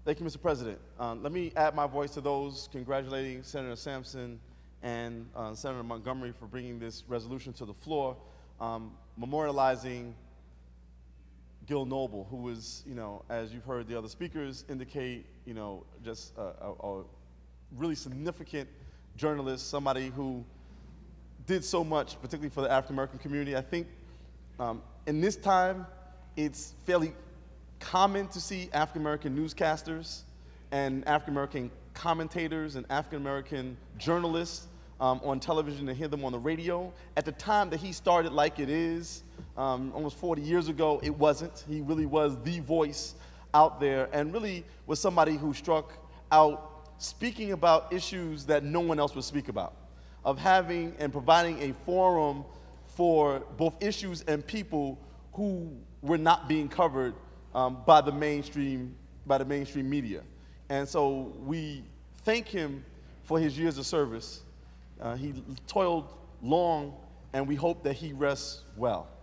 Thank you, Mr. President. Let me add my voice to those congratulating Senator Sampson and Senator Montgomery for bringing this resolution to the floor, memorializing Gil Noble, who was, as you've heard the other speakers indicate, just a really significant journalist, somebody who did so much, particularly for the African American community. I think in this time, it's fairly common to see African American newscasters and African American commentators and African American journalists on television and hear them on the radio. At the time that he started like it is, almost 40 years ago, it wasn't. He really was the voice out there and really was somebody who struck out speaking about issues that no one else would speak about, of having and providing a forum for both issues and people who were not being covered by the mainstream media. And so we thank him for his years of service. He toiled long, and we hope that he rests well.